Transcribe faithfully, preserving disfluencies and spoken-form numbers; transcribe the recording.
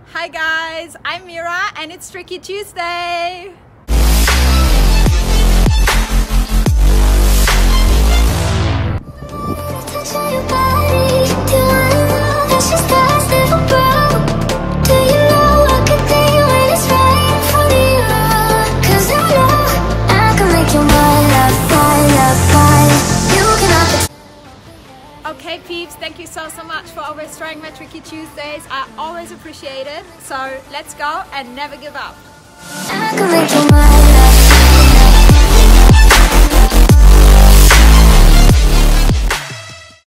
Hi guys, I'm Mira and it's Tricky Tuesday. Okay peeps, thank you so so much for always trying my Tricky Tuesdays. I always appreciate it. So let's go and never give up.